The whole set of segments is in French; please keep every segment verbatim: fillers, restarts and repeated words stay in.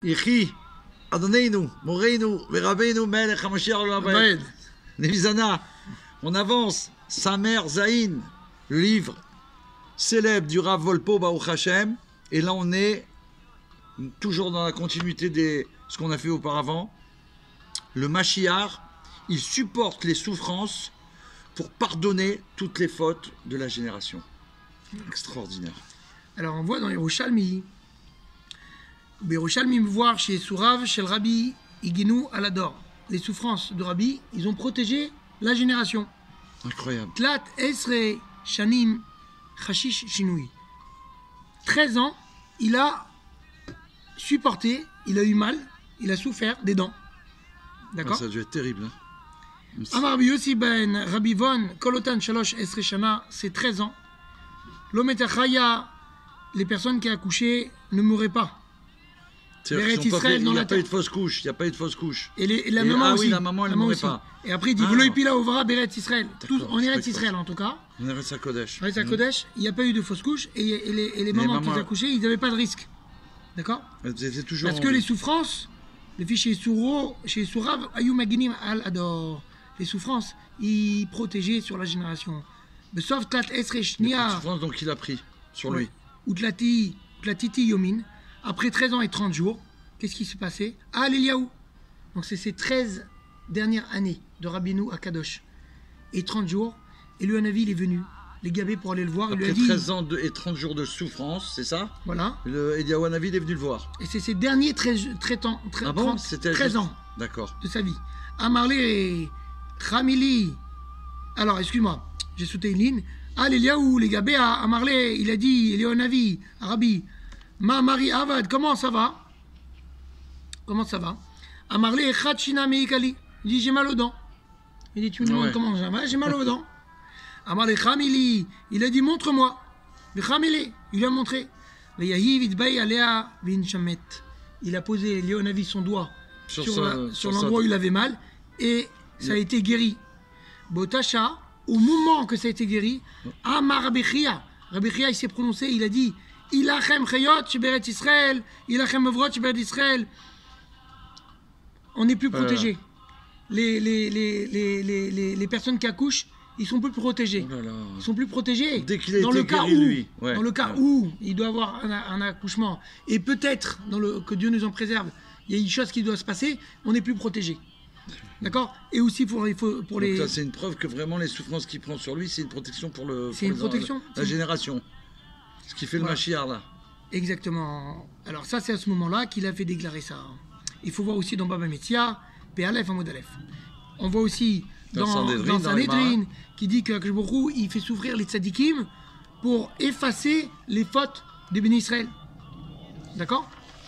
Yechi, Adonenu, Moreinu, Verabenu, Melech HaMashiach Olam Habayit. Nevizana, on avance. Sa mère Zahin, le livre célèbre du Rav Volpo Baruch Hashem. Et là, on est toujours dans la continuité de ce qu'on a fait auparavant. Le Mashiach, il supporte les souffrances pour pardonner toutes les fautes de la génération. Extraordinaire. Alors, on voit dans Yerushalmi, Yerushalmi me voir chez Sourav, chez le Rabbi Iginu Alador. Les souffrances de Rabbi, ils ont protégé la génération. Incroyable. Tlat Esre Shanim Chashish Shinui. treize ans, il a supporté, il a eu mal, il a souffert des dents. D'accord. Ah, ça a dû être terrible. Hein. Amar Rabbi Yossi ben Rabbi Von, Kolotan Shalosh Esre Shana, c'est treize ans. L'Ometachaya, les personnes qui ont accouché ne mourraient pas. C'est-à-dire qu'ils sont pas fait- il n'y a pas eu de fausse couche. Il n'y a pas eu de fausse couche. Et, les, et la Et- maman ah aussi. oui, la maman, elle ne mourrait pas. Et après, il dit Ah. Velo Ipila Ovra Beret Israël. Tous D'accord, en je Eretz sais pas Israël en tout cas. On est resté à Kodesh. Avec sa Kodesh, il n'y a pas eu de fausse couche et, et les, et les Les mamans qui mamans- ont accouché, ils n'avaient pas de risque. D'accord. Elles étaient toujours. Parce que les souffrances, les filles chez Souro, chez Sourav, Ayou Maginim Al Ador, les souffrances, ils protégeaient sur la génération. Mais sauf Tlat Esre Les Shnia, souffrances, donc il a pris sur ouais, lui. ou Tlati, Tlatiti Yomin, après treize ans et trente jours, qu'est-ce qui s'est passé? Ah, l'Eliaou. Donc c'est ces treize dernières années de Rabbeinu à Kadosh. Et trente jours, et le Hanavi, il est venu, les gabés pour aller le voir, il lui a Après dit, treize ans de- et trente jours de souffrance, c'est ça? voilà, Le Eliyahu Hanavi est venu le voir. et c'est ces derniers treize, treize ans, treize, Ah bon? trente, C'était treize juste- ans D'accord. de sa vie. Amarlé, Khamili, alors excuse-moi, j'ai sauté une ligne. Ah, l'Eliaou, les gabés à Amarlé, il a dit, le Hanavi, Arabi, Ma Marie Avad, comment ça va? Comment ça va? Amarlé, Khachina Meikali, il dit, j'ai mal aux dents. Il dit, tu me demandes Ouais. comment ça va? J'ai mal aux dents. Amarlé, Khamili, il a dit, montre-moi. Mais Khamili, il lui a montré. Mais Yahiv, Itbaï, Aléa, Vinchamet. Il a posé, Léonavi, son doigt Sur sur, sa- la- sur sur sa- l'endroit où il avait mal et ça a été guéri. Botacha, au moment que ça a été guéri, Amar Rabbi Chia, Rabbi Chia, il s'est prononcé, il a dit Ilachem Chayot Sheberet Israël, Ilachem Evrot Sheberet Israël. On n'est plus Voilà. protégés. Les, les, les, les, les, les, les personnes qui accouchent, ils sont plus protégés. Oh là là. Ils sont plus protégés. Dès qu'il a dans été le cas guéri, où, lui. Ouais. dans le cas Ouais. où il doit avoir un, un accouchement et peut-être dans le que Dieu nous en préserve, il y a une chose qui doit se passer, on n'est plus protégé. D'accord. Et aussi pour il faut pour Donc les ça, c'est une preuve que vraiment les souffrances qu'il prend sur lui, c'est une protection pour le. C'est pour une les- protection. La, génération. Ce qui fait le Voilà. Mashiach là. exactement. Alors ça c'est à ce moment-là qu'il a fait déclarer ça. Il faut voir aussi dans Baba Metzia, P Aleph Amud Aleph. On voit aussi Dans dans Sanhedrin, dans dans les Sanhedrin qui dit que Akash Baruch Hu, il fait souffrir les tzadikim pour effacer les fautes des bénis Israël. D'accord.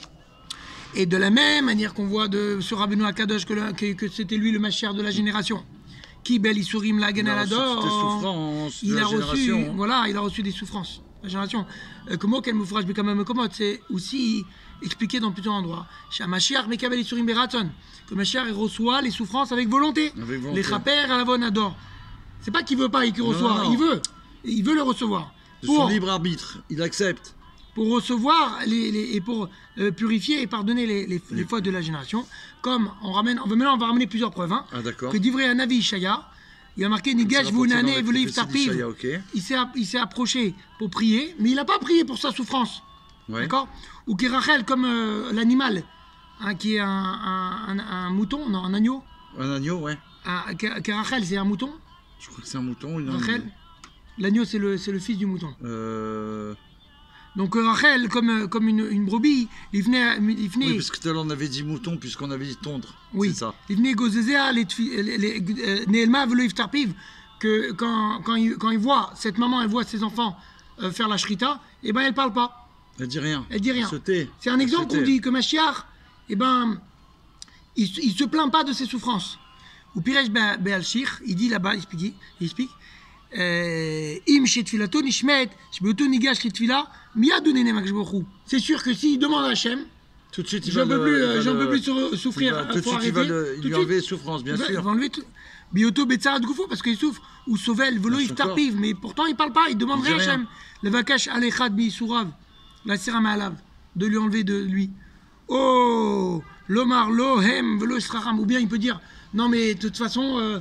Et de la même manière qu'on voit de, sur Rabbeinu Akadosh que, le- que, que c'était lui le Mashiach de la génération. Qui bel Isurim la Il a reçu toutes les Genalador. souffrances de Il la a reçu, génération. voilà, il a reçu des souffrances. La génération. Euh, Comment qu'elle me fera quand même comment c'est aussi expliqué dans plusieurs endroits. Chez Mashiach Mekabel Isurim Beraton. Que Mashiach il reçoit les souffrances avec volonté. Avec volonté. Les chaper à la vonador. C'est pas qu'il veut pas et qu'il Non, reçoit. non. Il veut. Il veut le recevoir. De son Pour, libre arbitre, il accepte. pour recevoir les, les- et pour euh, purifier et pardonner les, les, les fautes de la génération. Comme on ramène, on va maintenant on va ramener plusieurs preuves. Hein, Ah d'accord. que d'ivrer un avis Ishaya, il a marqué Nigash rapporté dans Vunane les Veliv prophéties Tarpiv. d'Ishaya, ok. Il s'est il s'est approché pour prier, mais il n'a pas prié pour sa souffrance. Ouais. D'accord. Ou qui Rachel comme euh, l'animal, hein, qui est un, un, un- un mouton, non, un agneau. Un agneau, ouais. Un- qui- qui Rachel, c'est un mouton. Je crois que c'est un mouton. Une... Rachel. L'agneau, c'est le, c'est le fils du mouton. Euh... Donc euh, Rachel, comme, euh, comme une, une brebis, il venait, il venait, Oui, parce que tout à l'heure on avait dit mouton puisqu'on avait dit tondre. oui, C'est ça. il venait gozézéa, les tfi- les- les- euh, Neelma velo iftarpiv, que quand, quand, il, quand il voit, cette maman, elle voit ses enfants euh, faire la shrita, et ben elle parle pas. Elle dit rien. Elle dit rien. Se tait. C'est un exemple Se qu'on tait. dit que Mashiach, eh ben, il, il se plaint pas de ses souffrances. Ou Piresh Be'al-Shir, il dit là-bas, il explique, il explique, euh, Im shetfilato nishmet, shbeoto nigash litfila, miyad unene makadosh baruch hu. C'est sûr que s'il demande à Hachem, Tout de suite, il j'en va peux le- plus, il euh, va j'en le- peux plus sou- il souffrir, va- Tout de faut suite, il va arrêter. le- Tout lui de enlever suite. souffrance, bien il va, sûr. il va enlever tout. Bioto betzarat goufo, parce qu'il souffre, ou sovel velo Dans son iftarpiv, mais pourtant il parle pas, il demande Il dit rien à rien. Hachem. Le vakash alechad mi sourav, la sera malav, de lui enlever de lui. Oh, l'Omar, l'Ohem, velo Sracham. Ou bien il peut dire, non mais de toute façon, euh,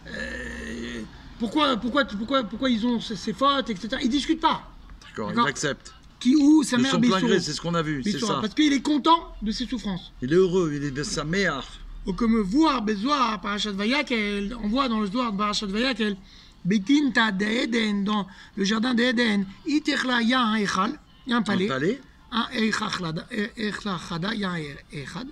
euh, pourquoi, pourquoi, pourquoi, pourquoi ils ont ces, ces fautes, et cetera. Il ne discute pas. D'accord, il accepte. Qui ou sa de mère son plein gré, c'est ce qu'on a vu, c'est ça. Parce qu'il est content de ses souffrances. Il est heureux, il est de sa mère. Ou comme voir Bezoar, Parashat Vayakel, on voit dans le Zohar de Parashat Vayakel, Betinta de Eden, dans le jardin d'Eden, Itechla, il y a un Echal, il y a un palais. Un palais. Un Echachada, Echachada, il y a un Echad.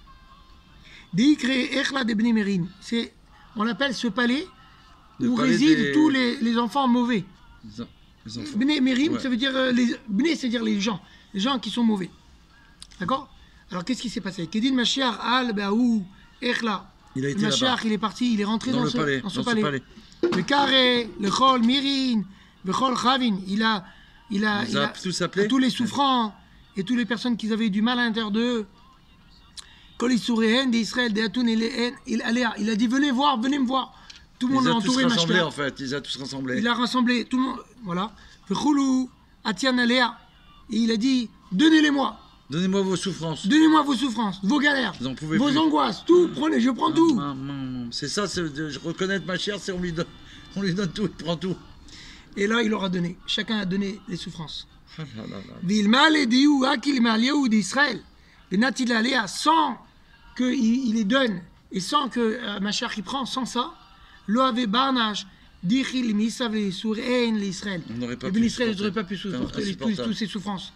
D'Ikre Echla de Bnei Merim. On l'appelle ce palais le où palais résident des... tous les, les enfants mauvais. Les enfants. Bnei Merim, ouais. ça veut dire, euh, les, Bnei, c'est-à-dire les gens, les gens qui sont mauvais. D'accord? Alors qu'est-ce qui s'est passé? Kedin Mashiach al Baou Echla. Il a été Mashiach, il est parti, il est rentré dans, dans, dans, le ce, palais, dans ce dans palais. Ce palais. Le carré, le chol mirin, le chol chavin, il a, il a, il il a, a tous appelés. tous les souffrants et toutes les personnes qui avaient du mal à l'intérieur d'eux. Kol Isuréhen d'Israël, d'Atoun et les il allait, il a dit venez voir, venez me voir. Tout le monde a a entouré tous rassemblés Mashiach. en fait, ils a tous rassemblés. Il a rassemblé tout le monde, voilà. Vechulu, Atian Aléa, et il a dit donnez-les-moi. Donnez-moi vos souffrances. Donnez-moi vos souffrances, vos galères, Vous en pouvez vos plus. angoisses, tout, prenez, je prends tout. C'est ça, je reconnais ma chère, c'est on lui donne, on lui donne tout, il prend tout. Et là, il leur a donné. Chacun a donné les souffrances. Ah là là là. Vilmal et Diou, Akil Maliaou d'Israël, Benatil Aléa, sans qu'il il les donne et sans que euh, Mashiach y prend, sans ça, lo avait barnage, Dichil Misav sur Ein l'Israël. On n'aurait pas Et pu bien Israël supporter. n'aurait pas pu supporter les- tous, Insupportable. tous ces souffrances.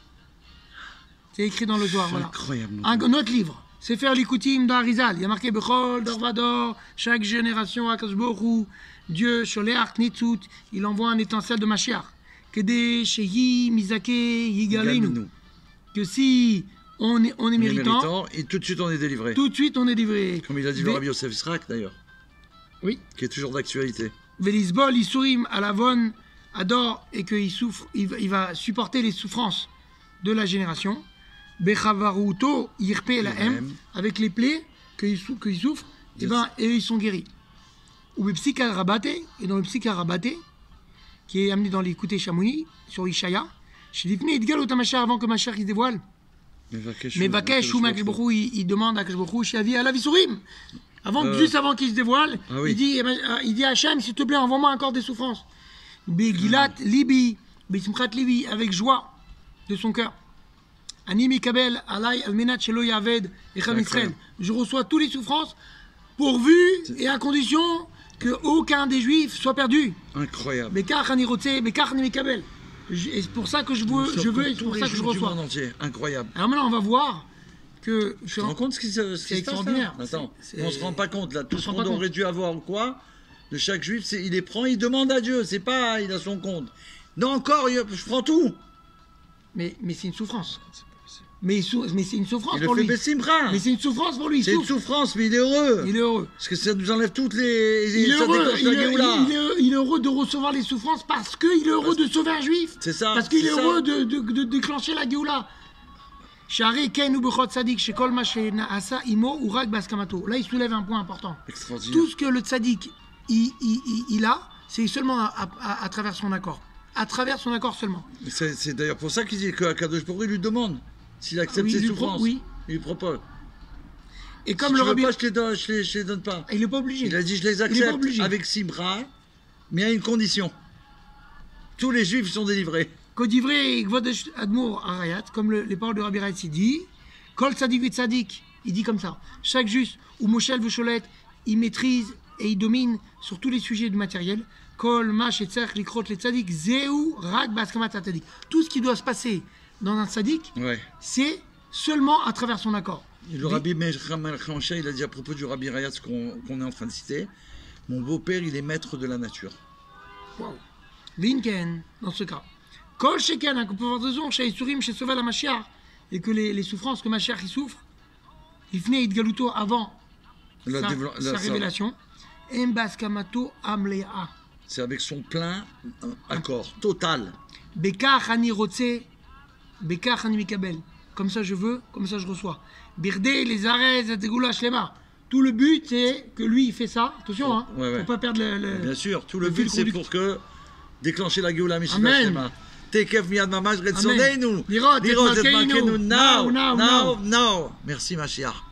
C'est écrit dans le Zohar, voilà. Incroyable. Un autre livre, c'est faire l'Ikoutim d'Arizal. Il y a marqué Bechol, Dorvador, chaque génération, Akash Borou, Dieu, Sholeach, Nitzut, il envoie un étincelle de Mashiach. Kede, Shehi, Mizake, Yigalinu. Gagne-nous. Que si on est, on est On est méritant, méritant, et tout de suite on est délivré. tout de suite on est livré. Comme il a dit le Ve- Rabbi Yosef Srak d'ailleurs, Oui. qui est toujours d'actualité. Velisbol, Isurim, Alavon, Adore, et qu'il souffre, il, va- il va supporter les souffrances de la génération. Bechavaruto, Yirpe, la M, Irpem. avec les plaies qu'il sou- qu'il souffre, et, ben, et ils sont guéris. Ou le Psycharabate, et dans le Psycharabate, qui est amené dans l'écouté Chamouni, sur Ishaya, chez Difne, Idgal Otamachar, avant que Machar il se dévoile. Mais Vakesh ou Makashbourou, il, il demande à Kashbourou, Shavi, à la Visurim. Avant, Euh. juste avant qu'il se dévoile, Ah oui. il, dit, eh ben, euh, il dit à Hachem, s'il te plaît, envoie-moi encore des souffrances. Begilat Libi, Besimchat Libi, avec joie de son cœur. Animi Kabel, Alay, Almenat, Shelo Yaved, Echam Incroyable. Israël. Je reçois toutes les souffrances pourvu et à condition que aucun des juifs soit perdu. Incroyable. Bekach Ani Rotze, Bekach Animi Kabel. Je- Et c'est pour ça que je veux, je veux et c'est tous pour les ça que je jours du reçois. monde entier. Incroyable. Alors maintenant, on va voir que. Tu te rends compte ce qui se, ce qui C'est se passe, là extraordinaire. Attends, C'est- on se rend pas compte là. Tout se ce rend qu'on pas aurait compte. dû avoir ou quoi de chaque juif, c'est il les prend, il demande à Dieu. C'est pas il a son compte. Non encore, il- je prends tout. Mais, mais c'est une souffrance. Mais, il sou- mais c'est une souffrance Il le pour fait lui. Bessimra. Mais c'est une souffrance pour lui. Il C'est une souffre. souffrance, mais il est heureux. Il est heureux. Parce que ça nous enlève toutes les. Il est ça heureux. déclenche Il la est, Géoula. il est- il est heureux de recevoir les souffrances parce qu'il est heureux de sauver un juif. C'est ça, Parce qu'il c'est est ça. heureux de, de, de déclencher la Géoula. Shari Ken ou Bechot Tzadik, Shekol Ma Shenaasa Imo ou Rak Baskamato. Là, il soulève un point important. Extraordinaire. Tout ce que le tzaddik il, il, il- il a, c'est seulement à, à- à travers son accord. À travers son accord seulement. C'est c'est d'ailleurs pour ça qu'il dit que Akadosh Baruch Hu lui demande s'il accepte Oui, ses il lui pro- souffrances. oui. Il lui propose. Et Si comme tu le veux rabbi. pas, je te les donne, je les, je les donne pas. Il n'est pas obligé. Il a dit je les Il est pas accepte obligé. avec Simra, mais à une condition. Tous les juifs sont délivrés. Kodivré Gvodesh Admour Arayat, comme le- les paroles de Rabbi Raïtz, il dit Kol Tzadik Vit Tzadik, il dit comme ça. Chaque juste, ou Moshel Vesholet, il maîtrise et il domine sur tous les sujets du matériel. Kol Mash et Tzach Likrot le Tzadik, Zeu Rak Baskamat Tzadik. Tout ce qui doit se passer dans un Tzadik, Ouais. c'est seulement à travers son accord. Et le rabbi Mecham Al-Khansha, il a dit à propos du rabbi Rayatz qu'on qu'on est en train de citer, mon beau-père, il est maître de la nature. Wow. Vinken, dans ce cas. Kol Sheken, hein, qu'on peut avoir raison, chez Isurim, chez Sovel Mashiach, et que les, les souffrances que Mashiach il souffre, il venait Idgaluto avant La sa, dévelop- la- sa ça- révélation. Embaskamato Amlea. C'est avec son plein euh, accord, total. Bekach Ani Rotze, Bekach Ani Mikabel. Comme ça je veux, comme ça je reçois. Birde, les arrêts, Zategoula, Shlema. Tout le but, c'est que lui, il fait ça. Attention, hein. Ouais, ouais. Faut pas perdre le. le- Bien sûr, tout le le fil but c'est conduct- pour que déclencher la Géoula Mishima Amen. Shlema. תקף מיד ממש רצוננו. לראות את לראות את מלכנו. מלכנו. Now, Now, now, now, now. Merci, Mashiach.